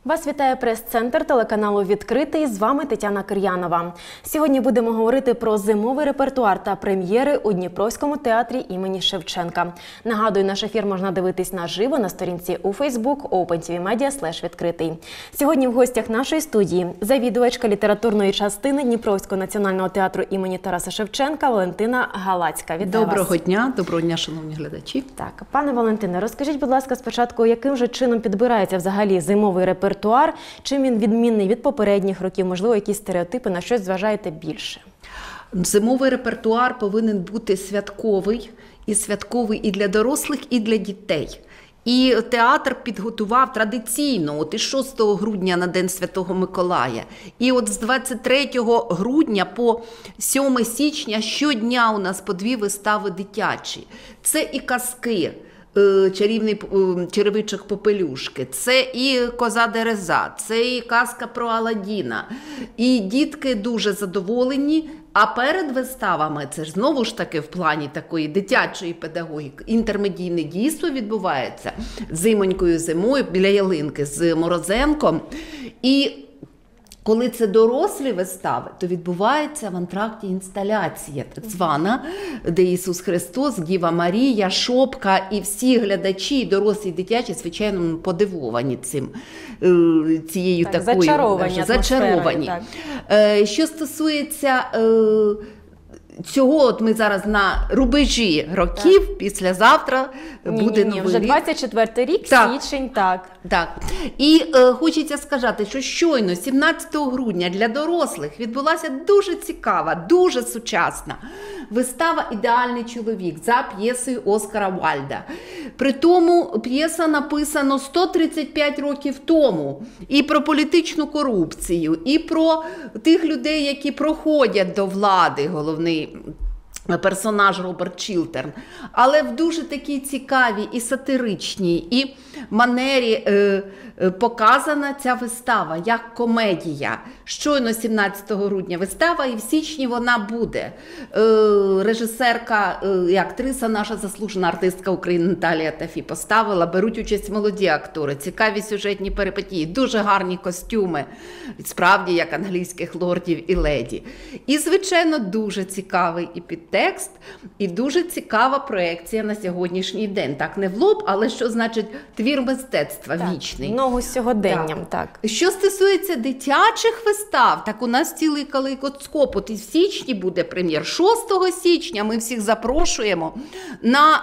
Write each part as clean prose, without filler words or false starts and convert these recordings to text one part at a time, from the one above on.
Вас вітає прес-центр телеканалу «Відкритий». З вами Тетяна Кир'янова. Сьогодні будемо говорити про зимовий репертуар та прем'єри у Дніпровському театрі імені Шевченка. Нагадую, наш ефір можна дивитись наживо на сторінці у Facebook opentvmedia/відкритий. Сьогодні в гостях нашої студії завідувачка літературної частини Дніпровського національного театру імені Тараса Шевченка Валентина Галацька. Вітаю вас. Доброго дня, шановні глядачі. Так, пане Валентине, розкажіть, будь ласка, спочатку, яким же чином підбирається взагалі зимовий репертуар? Чим він відмінний від попередніх років? Можливо, якісь стереотипи, на щось зважаєте більше? Зимовий репертуар повинен бути святковий і для дорослих, і для дітей. І театр підготував традиційно, і 6 грудня на День Святого Миколая, і з 23 грудня по 7 січня щодня у нас по 2 вистави дитячі. Це і казки, чарівний черевичок Попелюшки, це і Коза Дереза, це і казка про Аладдіна. І дітки дуже задоволені, а перед виставами, це ж знову ж таки в плані такої дитячої педагогіки, інтермедійне дійство відбувається зимонькою зимою біля ялинки з Морозенком. І коли це дорослі вистави, то відбувається в антракті інсталяція, так звана, де Ісус Христос, Діва Марія, Шопка, і всі глядачі, дорослі і дитячі, звичайно, подивовані цією так, такою зачаровані. Так. Що стосується цього, ми зараз на рубежі років, так. Післязавтра буде новий вже рік. 24-й рік, так. Січень, так. Так. І хочеться сказати, що щойно, 17 грудня, для дорослих відбулася дуже цікава, дуже сучасна вистава «Ідеальний чоловік» за п'єсою Оскара Вальда. Притому п'єса написана 135 років тому. І про політичну корупцію, і про тих людей, які проходять до влади, головний персонаж Роберт Чілтерн. Але в дуже такій цікавій і сатиричній, і манері показана ця вистава як комедія. Щойно 17 грудня вистава, і в січні вона буде. Режисерка і актриса, наша заслужена артистка України Наталія Тафі поставила, беруть участь молоді актори, цікаві сюжетні перипетії, дуже гарні костюми, справді як англійських лордів і леді. І, звичайно, дуже цікавий і підтекст, і дуже цікава проекція на сьогоднішній день. Так, не в лоб, але що значить твір мистецтва вічний. Ногу з сьогоденням, так. Що стосується дитячих вистав, так у нас цілий калейдоскоп. От і в січні буде прем'єр. 6 січня ми всіх запрошуємо на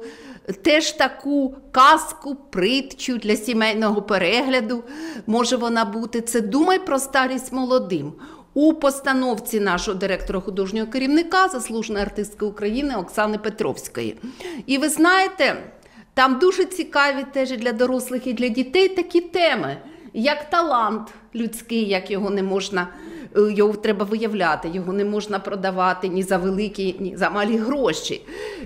теж таку казку, притчу для сімейного перегляду. Може вона бути. Це «Думай про старість молодим». У постановці нашого директора художнього керівника, заслуженої артистки України Оксани Петровської. І ви знаєте, там дуже цікаві теж і для дорослих, і для дітей такі теми, як талант людський, як його не можна, його треба виявляти, його не можна продавати ні за великі, ні за малі гроші.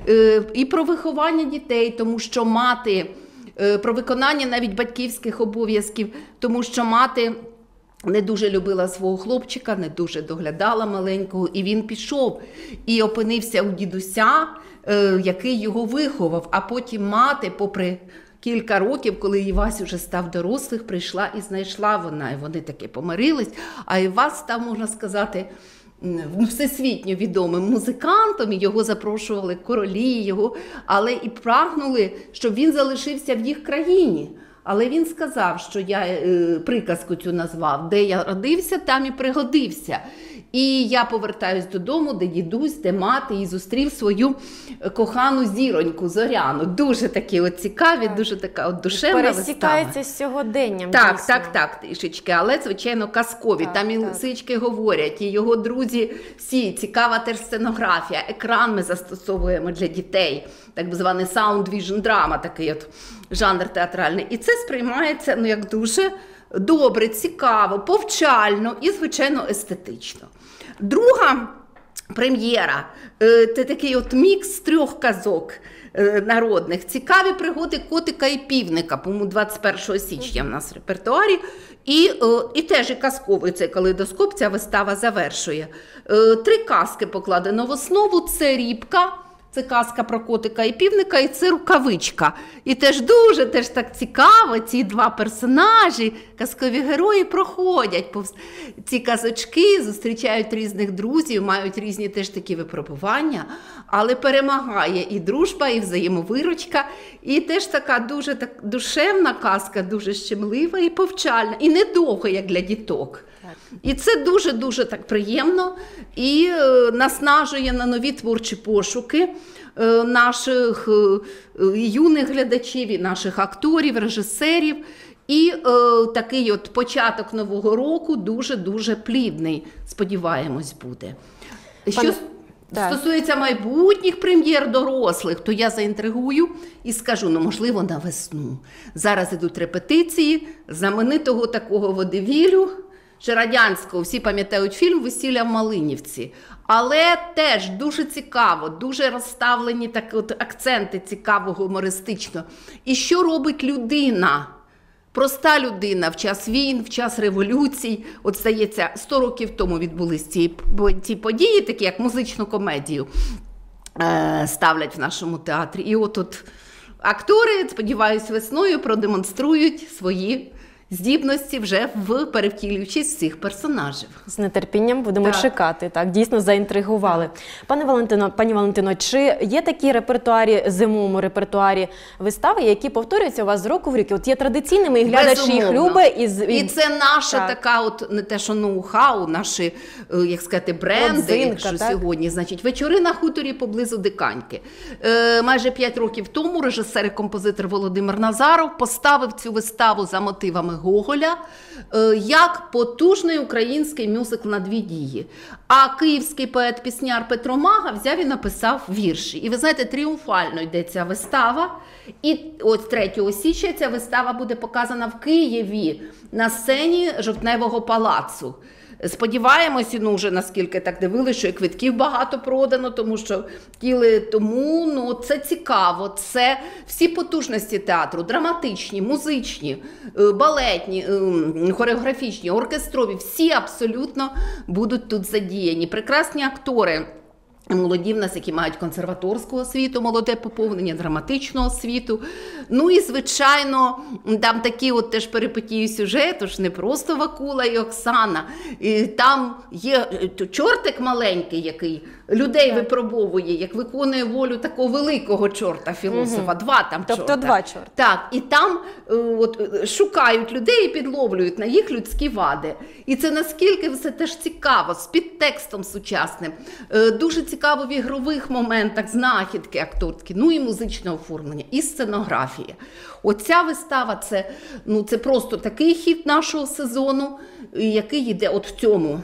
І про виховання дітей, тому що мати, про виконання навіть батьківських обов'язків, тому що мати не дуже любила свого хлопчика, не дуже доглядала маленького, і він пішов і опинився у дідуся, який його виховав, а потім мати, попри кілька років, коли Івась уже став дорослих, прийшла і знайшла вона, і вони таки помирились, а Івась став, можна сказати, всесвітньо відомим музикантом, і його запрошували королі, але і прагнули, щоб він залишився в їх країні. Але він сказав, що я приказку цю назвав, де я родився, там і пригодився. І я повертаюсь додому, де дідусь, де мати, і зустрів свою кохану зіроньку Зоряну. Дуже такі цікаві, дуже така душевна вистава. Пересікається з сьогоденням. Так, трішечки, але, звичайно, казкові. Там і лисички говорять, і його друзі всі, цікава теж сценографія. Екран ми застосовуємо для дітей, так званий sound vision drama, такий жанр театральний. І це сприймається як дуже добре, цікаво, повчально і, звичайно, естетично. Друга прем'єра – це такий мікс з 3 казок народних. Цікаві пригоди котика і півника, по-моєму, 21 січня в нас в репертуарі. І теж і казковий цей калейдоскоп ця вистава завершує. 3 казки покладено в основу. Це Рібка, це казка про котика і півника, і це рукавичка. І теж дуже так цікаво, ці два персонажі, казкові герої проходять повз ці казочки, зустрічають різних друзів, мають різні теж такі випробування, але перемагає і дружба, і взаємовиручка, і теж така дуже так душевна казка, дуже щемлива і повчальна, і недовго, як для діток. І це дуже-дуже так приємно і наснажує на нові творчі пошуки наших юних глядачів, і наших акторів, режисерів. І такий от початок Нового року дуже-дуже плідний, сподіваємось, буде. Що стосується майбутніх прем'єр дорослих, то я заінтригую і скажу, можливо, на весну. Зараз ідуть репетиції знаменитого такого водевілю, ще радянського, всі пам'ятають фільм «Весілля в Малинівці». Але теж дуже цікаво, дуже розставлені так от акценти цікаво, гумористично. І що робить людина? Проста людина в час війн, в час революцій. От, здається, 100 років тому відбулись ці події, такі як музичну комедію ставлять в нашому театрі. І от актори, сподіваюся, весною продемонструють свої здібності вже перевтілюючись в цих персонажів. З нетерпінням будемо чекати. Так, дійсно заінтригували. Пані Валентино, чи є такі зимовому репертуарі вистави, які повторюються у вас з року в рік? От є традиційними, і глядач їх любить. І це наша така от, не те що ноу-хау, наші, як сказати, бренди, якщо сьогодні. Значить, вечори на хуторі поблизу Диканьки. Майже 5 років тому режисер і композитор Володимир Назаров поставив цю виставу за мотивами Гоголя як потужний український мюзикл на 2 дії. А київський поет-пісняр Петро Мага взяв і написав вірші. І ви знаєте, тріумфально йде ця вистава. І ось 3 січня ця вистава буде показана в Києві на сцені Жовтневого палацу. Сподіваємось, вже наскільки так дивилися, що і квитків багато продано, тому що тому це цікаво, це всі потужності театру, драматичні, музичні, балетні, хореографічні, оркестрові, всі абсолютно будуть тут задіяні. Прекрасні актори. Молоді в нас, які мають консерваторську освіту, молоде поповнення, драматичну освіту. Ну і, звичайно, там такі от теж перипетії сюжету, ж не просто Вакула і Оксана. І там є чортик маленький, який людей випробовує, як виконує волю такого великого чорта, філософа. 2 там чорта. Тобто 2 чорта. Так, і там шукають людей і підловлюють на їх людські вади. І це наскільки все теж цікаво, з підтекстом сучасним. Дуже цікаво в ігрових моментах, знахідки акторські, і музичне оформлення, і сценографія. Оця вистава – це просто такий хід нашого сезону, який йде от в цьому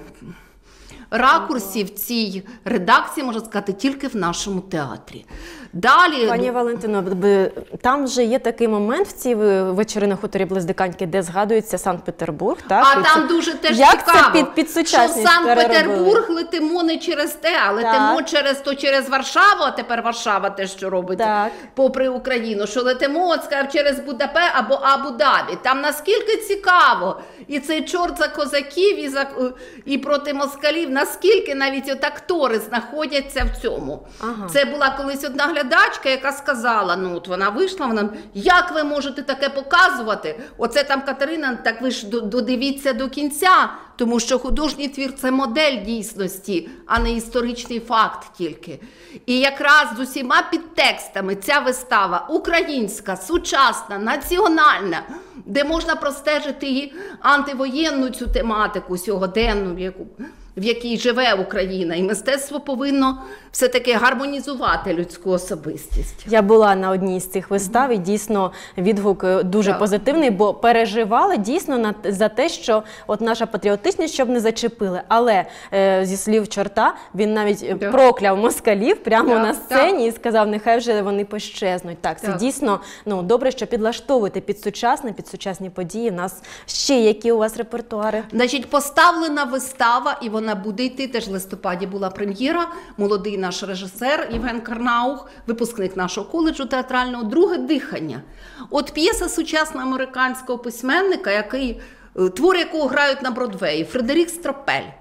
ракурсі, в цій редакції, можна сказати, тільки в нашому театрі. Далі... Пані Валентино, там вже є такий момент в цій вечори на хуторі близ Диканьки, де згадується Санкт-Петербург. Так? А там дуже теж як цікаво, це під сучасність що Санкт-Петербург летимо не через те, а летимо через Варшаву, а тепер Варшава те, що робить попри Україну, що летимо через Будапешт або Абу-Дабі. Там наскільки цікаво, і цей чорт за козаків, і проти москалів, наскільки навіть от актори знаходяться в цьому. Це була колись одна глядачка, яка сказала, вона вийшла, як ви можете таке показувати? Оце там Катерина, так ви ж додивіться до кінця, тому що художній твір – це модель дійсності, а не історичний факт тільки. І якраз з усіма підтекстами ця вистава українська, сучасна, національна, де можна простежити і антивоєнну цю тематику сьогоденну, в якій живе Україна. І мистецтво повинно все-таки гармонізувати людську особистість. Я була на одній з цих вистав, і дійсно відгук дуже позитивний, бо переживали дійсно за те, що от наша патріотичність, щоб не зачепили. Але зі слів чорта, він навіть прокляв москалів прямо на сцені і сказав, нехай вже вони пощезнуть. Так, це дійсно добре, що підлаштовуєте під сучасні події. У нас ще які у вас репертуари? Значить, поставлена вистава, і вона буде йти, теж в листопаді була прем'єра, молодий наш режисер Євген Карнаух, випускник нашого коледжу театрального, «Друге дихання». От п'єса сучасного американського письменника, твори якого грають на Бродвеї, Фредерік Стропель.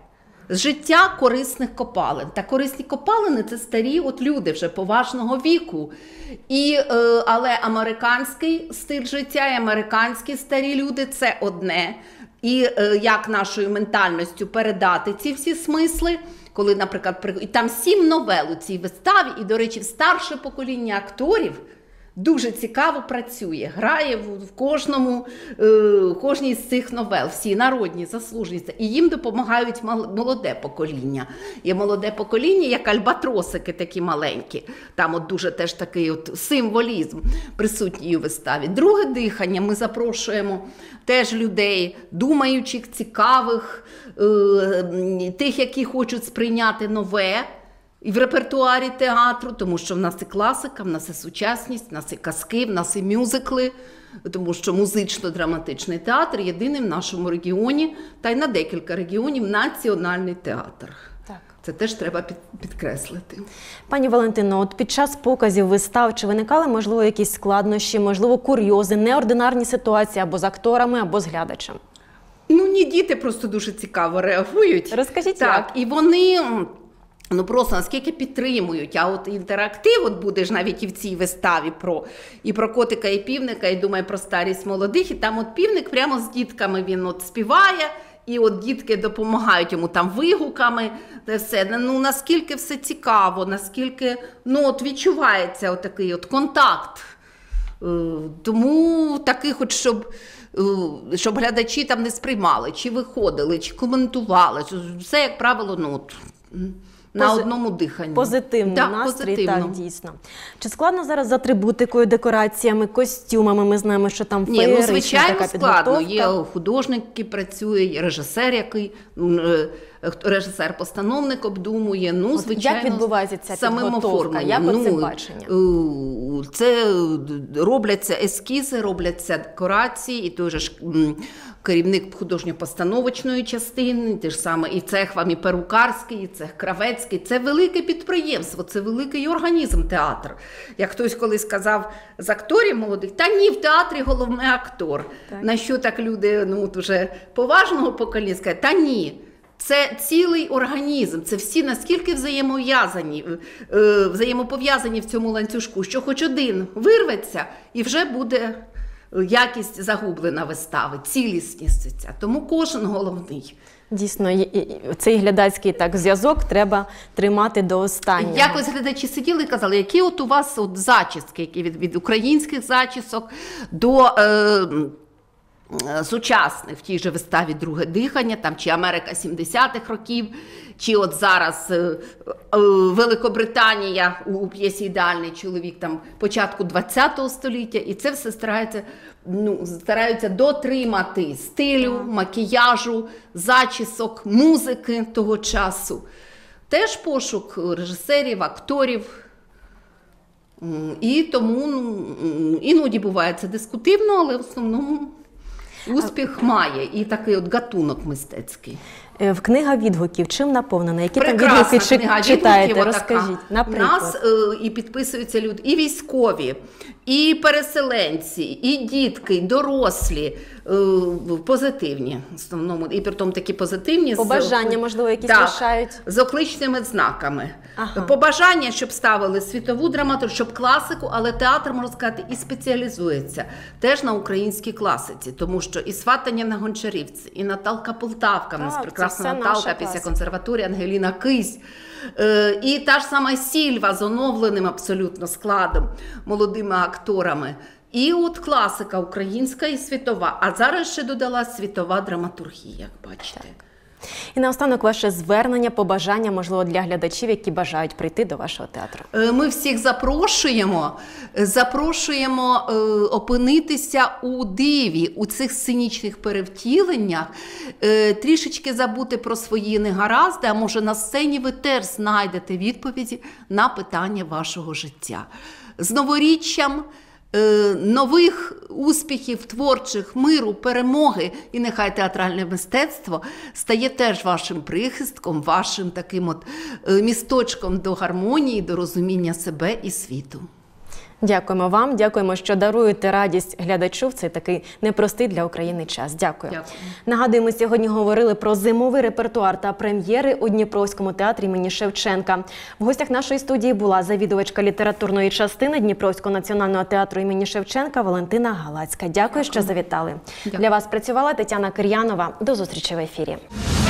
з життя корисних копалин. Та корисні копалини – це старі от люди вже поважного віку. Але американський стиль життя і американські старі люди – це одне. І як нашою ментальністю передати ці всі смисли, коли, наприклад, і там 7 новел у цій виставі, і, до речі, старше покоління акторів дуже цікаво працює, грає в кожній з цих новел, всі народні, заслужені. І їм допомагають молоде покоління. Є молоде покоління, як альбатросики такі маленькі. Там от дуже теж такий от символізм присутній у виставі. Друге дихання ми запрошуємо теж людей, думаючих, цікавих, тих, які хочуть сприйняти нове, і в репертуарі театру, тому що в нас і класика, в нас і сучасність, в нас і казки, в нас і мюзикли, тому що музично-драматичний театр єдиний в нашому регіоні, та й на декілька регіонів, національний театр. Так. Це теж треба підкреслити. Пані Валентино, от під час показів вистав чи виникали, можливо, якісь складнощі, можливо, курйози, неординарні ситуації або з акторами, або з глядачем? Ні, діти просто дуже цікаво реагують. Розкажіть, так, як? І вони... просто наскільки підтримують, а от інтерактив от буде ж навіть і в цій виставі про котика і півника, і думає про старість молодих, і там от півник прямо з дітками він от співає, і от дітки допомагають йому там вигуками, це все. Наскільки все цікаво, наскільки от відчувається отакий от контакт. Тому таких от, щоб глядачі там не сприймали, чи виходили, чи коментували, все, як правило, на одному диханні. Позитивний настрій, так, дійсно. Чи складно зараз з атрибутикою, декораціями, костюмами? Ми знаємо, що там феєрична звичайно, така складно. підготовка. Є художник, який працює, є режисер-постановник обдумує. Звичайно, як відбувається ця самим підготовка? оформленням. Як оце бачення? Це робляться ескізи, робляться декорації, і той же ж керівник художньо-постановочної частини, те ж саме і цех вам і перукарський, і цех кравецький. Це велике підприємство, це великий організм театр. Як хтось колись сказав з акторів молодих, та ні, в театрі головний актор. Так. На що так люди уже поважного покоління сказали, та ні. Це цілий організм, це всі наскільки взаємопов'язані в цьому ланцюжку, що хоч один вирветься і вже буде якість загублена вистави, цілісність ця. Тому кожен головний. Дійсно, цей глядацький зв'язок треба тримати до останнього. Якось глядачі сиділи і казали, які от у вас зачіски, які від українських зачісок до сучасних, в тій же виставі «Друге дихання», там, чи Америка 70-х років, чи от зараз Великобританія у п'єсі «Ідеальний чоловік», там, початку ХХ століття, і це все стараються дотримати стилю, макіяжу, зачісок, музики того часу. Теж пошук режисерів, акторів. І тому іноді буває це дискутивно, але в основному успіх має і такий от гатунок мистецький. В книга відгуків чим наповнена? Які прекрасна там відгуки читаєте? Розкажіть, наприклад. У нас і підписуються люди, і військові, і переселенці, і дітки, і дорослі, позитивні в основному, і при тому такі позитивні. Побажання, можливо, якісь лишають? З окличними знаками. Ага. Побажання, щоб ставили світову драматургію, щоб класику, але театр, можна сказати, і спеціалізується теж на українській класиці, тому що і Сватання на Гончарівці, і Наталка Полтавка, в нас прекрасна Наталка після консерваторії, Ангеліна Кись, і та ж сама Сільва з оновленим абсолютно складом, молодими акторами. І от класика українська і світова, а зараз ще додала світова драматургія, як бачите. Так. І наостанок ваше звернення, побажання, можливо, для глядачів, які бажають прийти до вашого театру. Ми всіх запрошуємо опинитися у диві, у цих сценічних перевтіленнях, трішечки забути про свої негаразди, а може на сцені ви теж знайдете відповіді на питання вашого життя. З новоріччям, нових успіхів творчих, миру, перемоги, і нехай театральне мистецтво стає теж вашим прихистком, вашим таким от місточком до гармонії, до розуміння себе і світу. Дякуємо вам, дякуємо, що даруєте радість глядачу в цей такий непростий для України час. Дякую. Нагадую, ми сьогодні говорили про зимовий репертуар та прем'єри у Дніпровському театрі імені Шевченка. В гостях нашої студії була завідувачка літературної частини Дніпровського національного театру імені Шевченка Валентина Галацька. Дякую, що завітали. Для вас працювала Тетяна Кир'янова. До зустрічі в ефірі.